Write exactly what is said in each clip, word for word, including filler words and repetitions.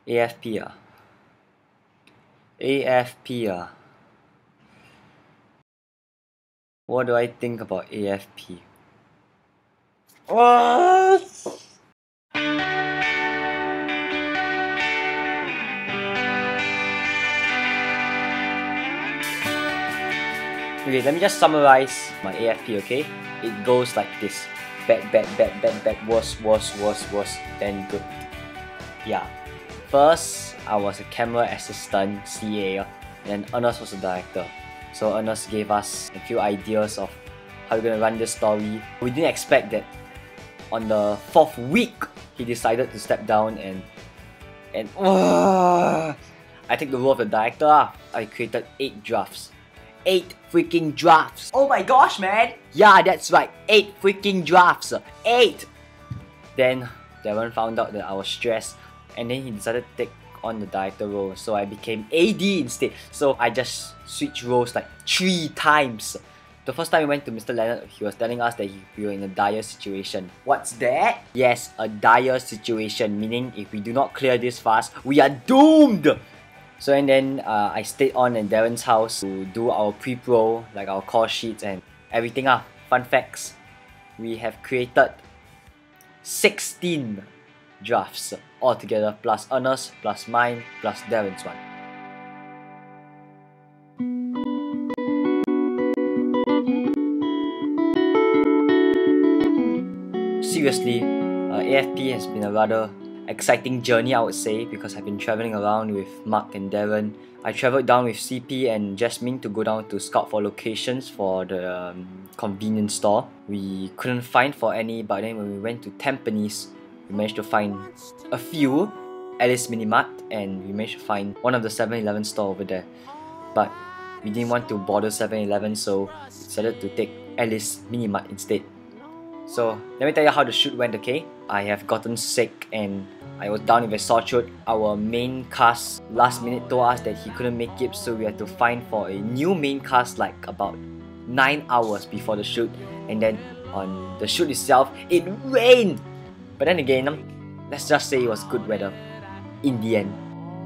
A F P ah. A F P ah. What do I think about A F P? What? Okay, let me just summarize my A F P, okay? It goes like this. Bad, bad, bad, bad, bad, worse, worse, worse, worse, then good. Yeah. First, I was a camera assistant, C A, and Ernest was the director. So Ernest gave us a few ideas of how we're gonna run this story. We didn't expect that on the fourth week, he decided to step down and and uh, I take the role of the director. I created eight drafts. Eight freaking drafts. Oh my gosh, man! Yeah, that's right. Eight freaking drafts. Eight! Then Darren found out that I was stressed, and then he decided to take on the director role. So I became A D instead. So I just switched roles like three times. The first time we went to Mister Leonard, he was telling us that we were in a dire situation. What's that? Yes, a dire situation, meaning if we do not clear this fast, we are doomed! So and then uh, I stayed on in Darren's house to do our pre-pro, like our call sheets and everything. Ah, fun facts. We have created sixteen drafts altogether, plus Ernest, plus mine, plus Darren's one. Seriously, uh, A F P has been a rather exciting journey, I would say, because I've been traveling around with Mark and Darren. I traveled down with C P and Jasmine to go down to scout for locations for the um, convenience store. We couldn't find for any, but then when we went to Tampines, we managed to find a few. Alice Minimart, and we managed to find one of the seven eleven store over there. But we didn't want to bother seven eleven, so we decided to take Alice Minimart instead. So let me tell you how the shoot went, okay? I have gotten sick and I was down with a sore throat. Our main cast last minute told us that he couldn't make it, so we had to find for a new main cast like about nine hours before the shoot. And then on the shoot itself, it rained! But then again, let's just say it was good weather in the end.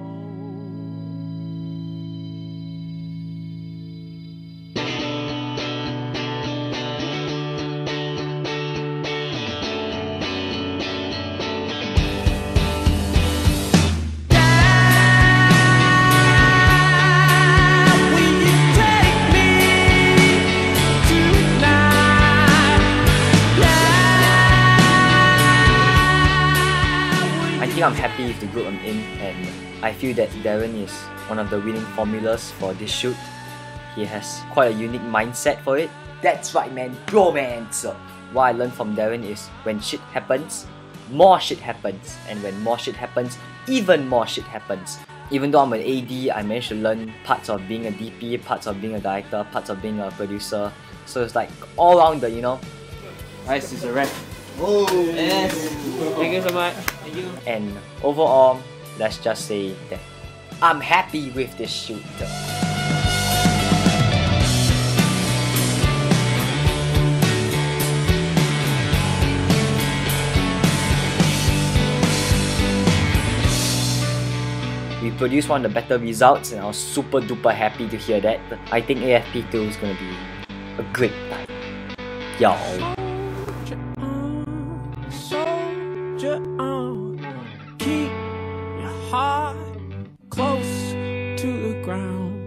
I'm happy with the group I'm in, and I feel that Darren is one of the winning formulas for this shoot. He has quite a unique mindset for it. That's right, man, bromance! What I learned from Darren is when shit happens, more shit happens, and when more shit happens, even more shit happens. Even though I'm an A D, I managed to learn parts of being a D P, parts of being a director, parts of being a producer. So it's like all around the, you know. Nice, it's a wrap. Oh! Yes! Thank you so much. Thank you. And overall, let's just say that I'm happy with this shoot. We produced one of the better results, and I was super duper happy to hear that. I think A F P two is gonna be a great time. Yo. Soldier on, keep your heart close to the ground.